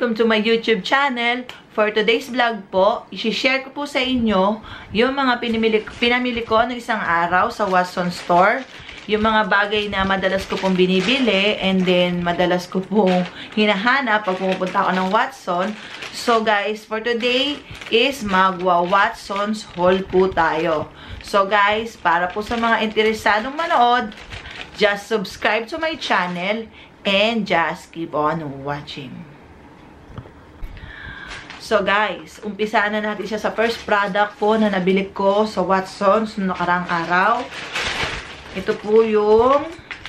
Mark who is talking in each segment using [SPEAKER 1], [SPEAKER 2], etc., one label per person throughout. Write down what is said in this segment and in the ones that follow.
[SPEAKER 1] welcome to my YouTube channel. For today's vlog po, i-share ko po sa inyo yung mga pinamili ko ng isang araw sa Watson Store. Yung mga bagay na madalas ko pong binibili and then madalas ko pong hinahanap pag pumupunta ako ng Watson. So guys, for today is magwa-Watson's haul po tayo. So guys, para po sa mga interesadong manood, just subscribe to my channel and just keep on watching. So guys, umpisa na natin siya sa first product po na nabili ko sa Watson's noong nakarang araw. Ito po yung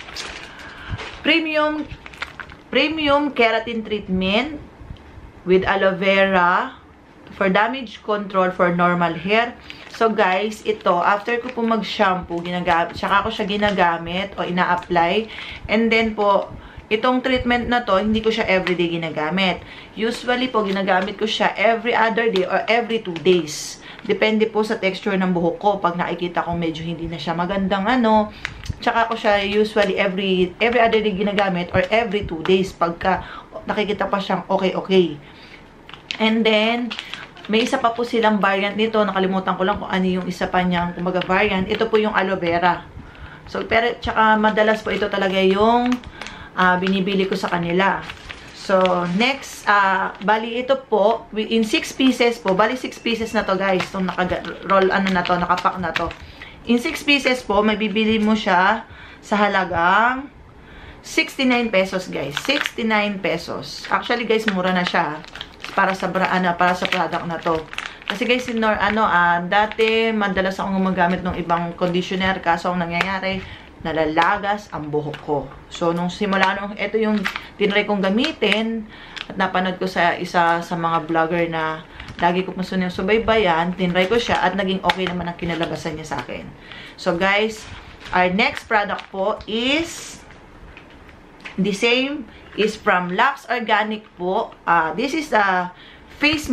[SPEAKER 1] premium keratin treatment with aloe vera for damage control for normal hair. So guys, ito, after ko po mag-shampoo, tsaka ko siya ginagamit o ina-apply. And then po, itong treatment na to, hindi ko siya everyday ginagamit. Usually po, ginagamit ko siya every other day or every 2 days. Depende po sa texture ng buhok ko. Pag nakikita kong medyo hindi na siya magandang tsaka ko siya usually every other day ginagamit or every 2 days pagka nakikita pa siyang okay. And then, may isa pa po silang variant nito. Nakalimutan ko lang kung ano yung isa pa niyang kumbaga variant. Ito po yung aloe vera. So, pero tsaka madalas po ito talaga yung binibili ko sa kanila. So, next, bali ito po, in 6 pieces po, bali 6 pieces na to guys, itong naka-roll, nakapack na to. In 6 pieces po, may bibili mo siya sa halagang 69 pesos guys, 69 pesos. Actually guys, mura na siya para sa product na to. Kasi guys, dati madalas akong gumagamit ng ibang conditioner, kaso ang nangyayari, nalalagas ang buhok ko. So, nung simula, ito yung tinry kong gamitin at napanood ko sa isa sa mga vlogger na lagi ko subaybayan, tinry ko siya at naging okay naman ang kinalabasan niya sa akin. So, guys, our next product po is the same, is from Lux Organic po. This is a face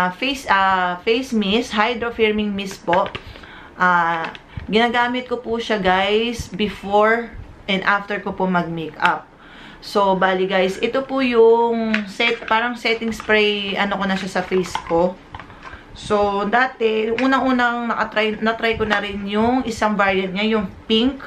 [SPEAKER 1] mist, hydro firming mist po. Ginagamit ko po siya guys before and after ko po mag-makeup. So, bali guys, ito po yung parang setting spray, ko na siya sa face ko. So, dati, unang-unang na-try ko na rin yung isang variant niya, yung pink,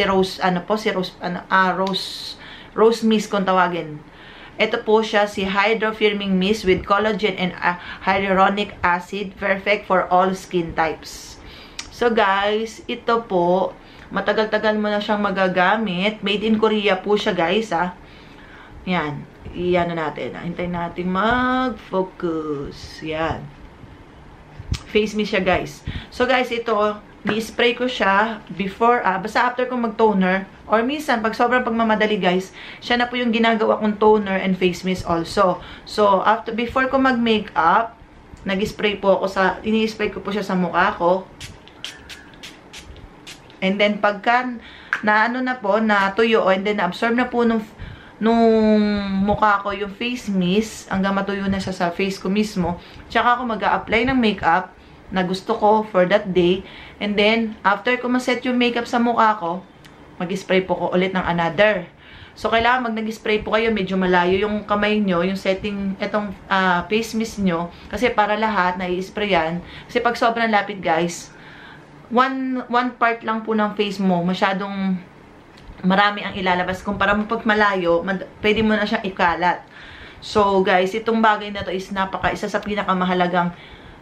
[SPEAKER 1] rose mist kung tawagin. Ito po siya, si Hydro Firming Mist with collagen and hyaluronic acid, perfect for all skin types. So guys, ito po, matagal-tagal mo na siyang magagamit. Made in Korea po siya guys, Yan. Iyan na natin. Hintayin natin mag-focus. Yan. Face mist siya guys. So guys, ito, ni-spray ko siya before, basta after ko mag-toner. Or minsan, pag sobrang pagmamadali guys, siya na po yung ginagawa kong toner and face mist also. So, before ko mag-makeup, nag-spray po ako ini-spray ko po siya sa mukha ko. And then, pagka natuyo, and then, na-absorb na po nung mukha ko yung face mist, hanggang matuyo na siya sa face ko mismo, tsaka ako mag-a-apply ng makeup na gusto ko for that day. And then, after ko ma-set yung makeup sa mukha ko, mag-spray po ko ulit ng another. So, kailangan nag-spray po kayo, medyo malayo yung kamay nyo, yung setting, itong face mist nyo, kasi para lahat, na-i-sprayan. Kasi pag sobrang lapit, guys, one part lang po ng face mo, masyadong marami ang ilalabas. Kumpara mo pag malayo, pwede mo na siyang ikalat. So, guys, itong bagay na to is isa sa pinakamahalagang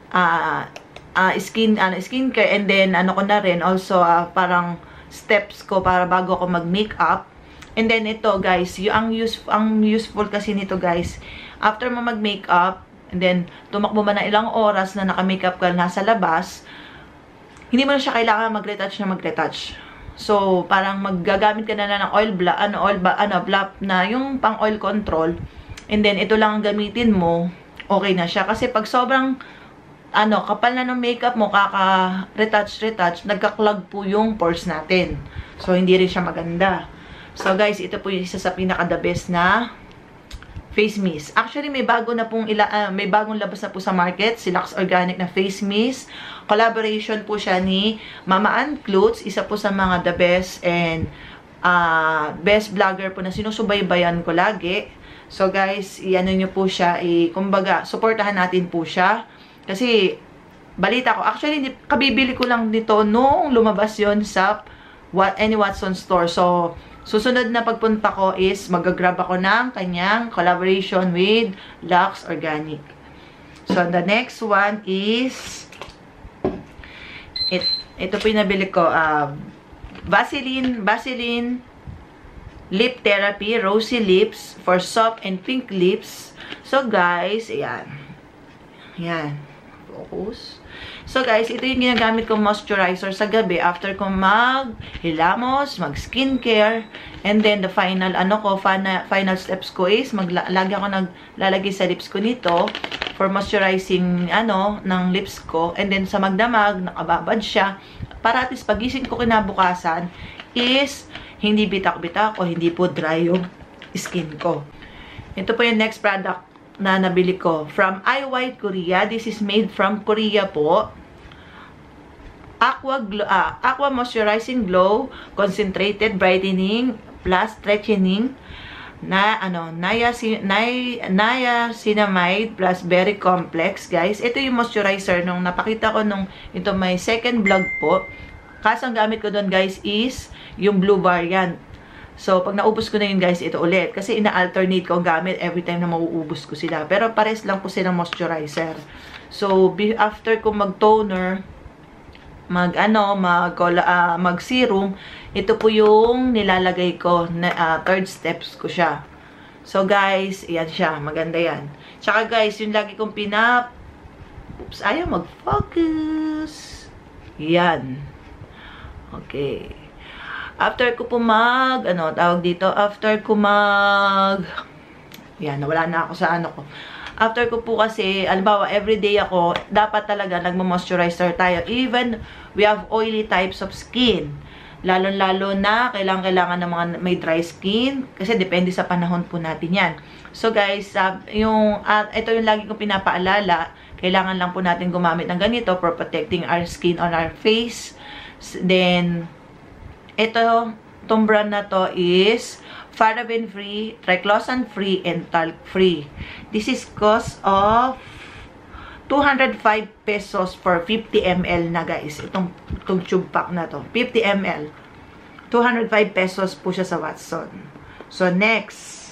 [SPEAKER 1] skincare. And then, ko na rin, also, parang steps ko para bago ako mag-makeup. And then, ito, guys, ang useful kasi nito, guys, after mo mag-makeup, and then, tumakbo man na ilang oras na naka-makeup ka nasa labas, hindi mo na siya kailangan mag-retouch. So, parang maggagamit ka na ng oil blap na yung pang oil control. And then, ito lang ang gamitin mo, okay na siya. Kasi pag sobrang, kapal na ng makeup mo, retouch, nagka-clog po yung pores natin. So, hindi rin siya maganda. So, guys, ito po yung isa sa pinaka-the best na face mist. Actually, may bagong labas na po sa market, si Lux Organic na face mist. Collaboration po siya ni Mama Ann Clothes, isa po sa mga the best and best vlogger po na sinusubaybayan ko lagi. So guys, i-ano nyo po siya, kumbaga, supportahan natin po siya. Kasi, balita ko, actually, kabibili ko lang nito nung lumabas yon sa any Watson store. So, susunod na pagpunta ko is mag-grab ako ng kanyang collaboration with Lux Organic. So, the next one is ito po yung nabili ko, Vaseline Lip Therapy, Rosy Lips for soft and pink lips. So, guys, ayan. Ayan. Focus. So, guys, ito yung ginagamit kong moisturizer sa gabi after ko mag-hilamos, mag-skincare, and then the final, final steps ko is, lagi ako naglalagay sa lips ko nito for moisturizing, ng lips ko. And then, sa magdamag, nakababad siya. Para at least pagising ko kinabukasan is hindi bitak-bitak o hindi po dry yung skin ko. Ito po yung next product na nabili ko. From iWhite Korea. This is made from Korea po. Aqua Moisturizing Glow Concentrated Brightening Plus Strengthening na niacinamide plus berry complex, guys. Ito yung moisturizer nung napakita ko nung ito may second vlog po. Kaso ang gamit ko doon, guys, is yung blue variant. So, pag naubos ko na yun, guys, ito ulit. Kasi ina-alternate ko ang gamit every time na mauubos ko sila. Pero pares lang po silang moisturizer. So, after ko mag-toner, mag-serum, ito po yung nilalagay ko, na third steps ko siya. So, guys, yan siya. Maganda yan. Tsaka, guys, yung lagi kong oops, ayaw mag-focus. Yan. Okay. After ko po yan, nawala na ako sa ko. After ko po kasi, alimbawa, everyday ako, dapat talaga nagmo-moisturizer tayo. Even we have oily types of skin. Lalo-lalo na, kailangan ng mga may dry skin. Kasi depende sa panahon po natin yan. So guys, ito yung lagi kong pinapaalala. Kailangan lang po natin gumamit ng ganito for protecting our skin on our face. Then, itong brand na to is paraben-free, triclosan-free, and talc-free. This is cost of 205 pesos for 50 ml na, guys. Itong tube pack na to. 50 ml. 205 pesos po siya sa Watson. So, next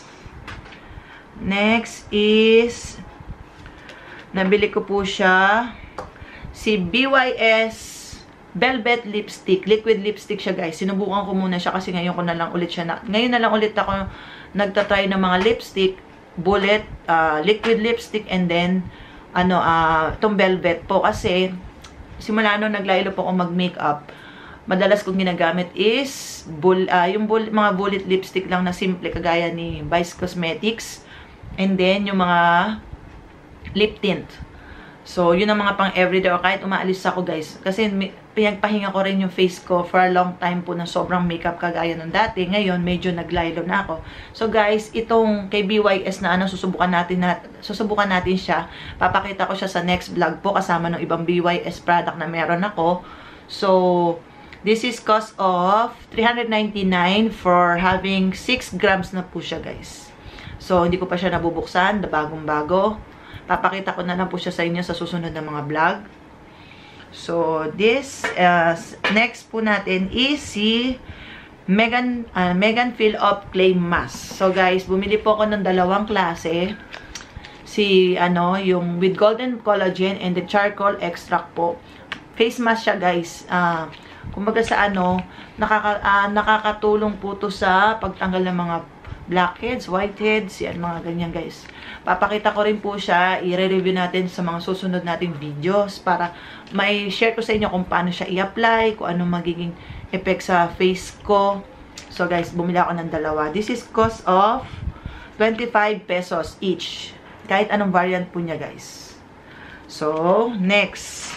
[SPEAKER 1] is, nabili ko po siya, si BYS Velvet Lipstick. Liquid lipstick siya, guys. Sinubukan ko muna siya kasi ngayon na lang ulit ako nagtatry ng mga lipstick, bullet, liquid lipstick, and then, itong velvet po. Kasi, simula nung naglaylo po ako mag-makeup, madalas kong ginagamit is, mga bullet lipstick lang na simple, kagaya ni Vice Cosmetics, and then, yung mga lip tint. So, yun ang mga pang everyday or kahit umaalis ako, guys. Kasi pinagpahinga ko rin yung face ko for a long time po na sobrang makeup kagaya nung dati. Ngayon, medyo naglaylo na ako. So, guys, itong kay BYS na susubukan natin siya. Papakita ko siya sa next vlog po kasama ng ibang BYS product na meron ako. So, this is cost of 399 for having 6 grams na po siya, guys. So, hindi ko pa siya nabubuksan. Bagong-bago. Papakita ko na lang po siya sa inyo sa susunod na mga vlog. So, this, next po natin is si Megan Fill Up Clay Mask. So, guys, bumili po ako ng dalawang klase. Yung with golden collagen and the charcoal extract po. Face mask siya, guys. Kumbaga sa nakakatulong po to sa pagtanggal ng mga blackheads, whiteheads, yan, mga ganyan, guys. Papakita ko rin po siya, i-review natin sa mga susunod nating videos para may share ko sa inyo kung paano siya i-apply, kung ano magiging effect sa face ko. So, guys, bumili ako ng dalawa. This is cost of 25 pesos each. Kahit anong variant po niya, guys. So, next.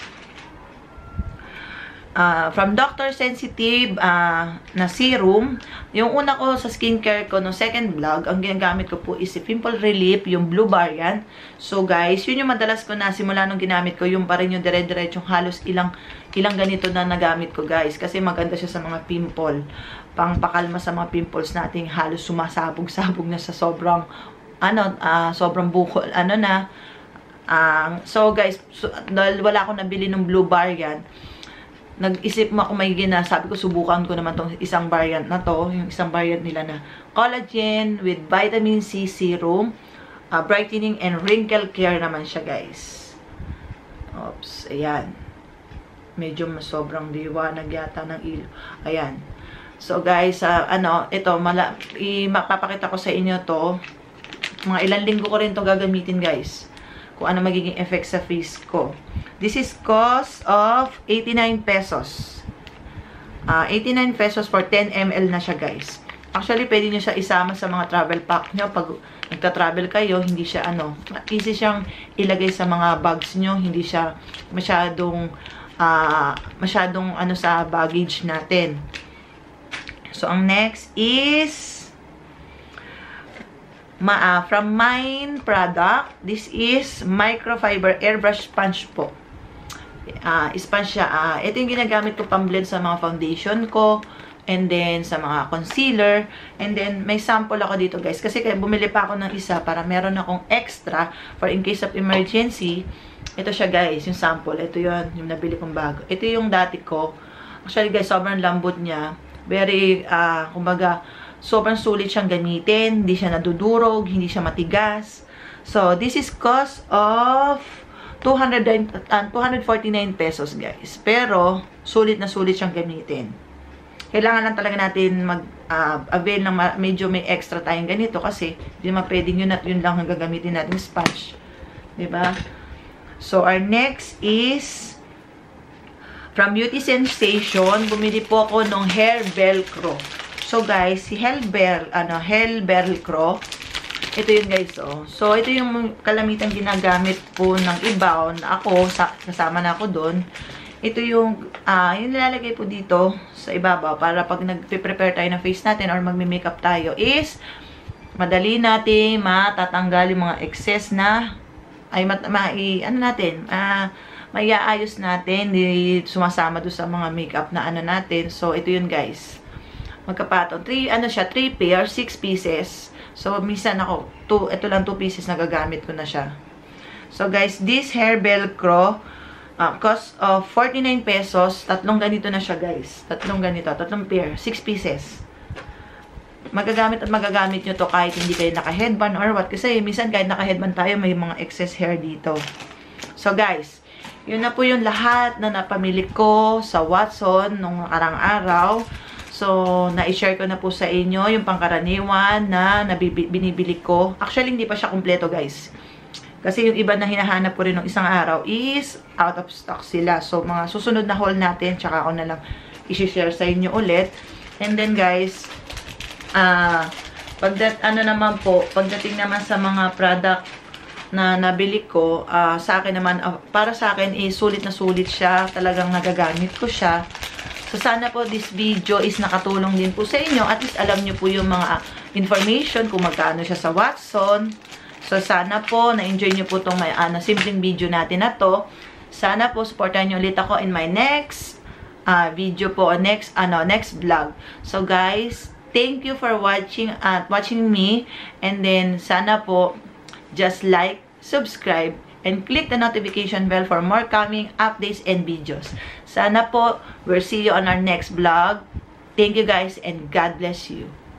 [SPEAKER 1] From Dr. Sensitive na serum. Yung una ko sa skincare ko no second vlog, ang ginagamit ko po is si Pimple Relief, yung blue variant. So guys, yun yung madalas ko na simula nung ginamit ko, yung pa rin yung dire-diretsong halos ilang ganito na nagamit ko, guys. Kasi maganda siya sa mga pimple. Pangpakalma sa mga pimples natin, halos sumasabog-sabog na sa sobrang sobrang bukol, so guys, dahil wala akong nabili ng blue variant, nag-isip mo ako sabi ko, subukan ko naman tong isang variant na to, yung isang variant nila na collagen with vitamin C serum, brightening and wrinkle care naman siya, guys. Oops, ayan. Medyo sobrang liwanag yata ng ilo. Ayan. So guys, ito, mapapakita ko sa inyo to. Mga ilang linggo ko rin to gagamitin, guys. Kung ano magiging effect sa face ko. This is cost of 89 pesos. 89 pesos for 10 ml na siya, guys. Actually, pwede nyo siya isama sa mga travel pack nyo. Pag nagta-travel kayo, hindi siya, easy siyang ilagay sa mga bags nyo. Hindi siya masyadong sa baggage natin. So, ang next is from Mine product. This is microfiber airbrush sponge po. Sponge siya. Ito yung ginagamit ko pang-blend sa mga foundation ko. And then, sa mga concealer. And then, may sample ako dito, guys. Kasi bumili pa ako ng isa para meron akong extra for in case of emergency. Ito siya, guys. Yung sample. Ito yun. Yung nabili kong bago. Ito yung dati ko. Actually, guys, sobrang lambot niya. Very, kumbaga, sobrang sulit siyang gamitin. Hindi siya nadudurog. Hindi siya matigas. So, this is cost of 249 pesos, guys. Pero, sulit na sulit siyang gamitin. Kailangan lang talaga natin mag-avail ng medyo may extra tayong ganito kasi hindi mapwedeng yun lang ang gagamitin natin sponge. Diba? So, our next is from Beauty Sensation. Bumili po ako ng hair velcro. So, guys, si hair velcro, ito yun, guys, oh. So, ito yung kalamitan ginagamit po ng iba, ako, kasama na ako doon. Ito yung nilalagay po dito sa ibabaw para pag nagpe-prepare tayo ng face natin or magme-makeup tayo is madali natin matatanggal yung mga excess na maiaayos natin, sumasama doon sa mga makeup na natin. So, ito yun, guys. Magkapatong. 3 pair, 6 pieces. So, minsan ito lang 2 pieces na gagamit ko na siya. So, guys, this hair velcro, cost of 49 pesos. Tatlong ganito na siya, guys. Tatlong pair. 6 pieces. Magagamit nyo to kahit hindi kayo naka-headband or what. Kasi minsan kahit naka-headband tayo, may mga excess hair dito. So, guys, yun na po yung lahat na napamili ko sa Watson nung nakarang araw. So, na-share ko na po sa inyo yung pangkaraniwan na binibili ko. Actually, hindi pa siya kumpleto, guys. Kasi yung iba na hinahanap ko rin ng isang araw is out of stock sila. So, mga susunod na haul natin, tsaka ako na lang i-share sa inyo ulit. And then, guys, pagdating naman sa mga product na nabili ko, sa akin naman, para sa akin, sulit na sulit siya. Talagang nagagamit ko siya. So, sana po this video is nakatulong din po sa inyo. At least alam nyo po yung mga information kung magkano siya sa Watson. So, sana po, na-enjoy nyo po itong simpleng video natin na to. Sana po, supportan nyo ulit ako in my next video po, next vlog. So, guys, thank you for watching me. And then, sana po, just like, subscribe, and click the notification bell for more coming updates and videos. Sana po, we'll see you on our next vlog. Thank you, guys, and God bless you.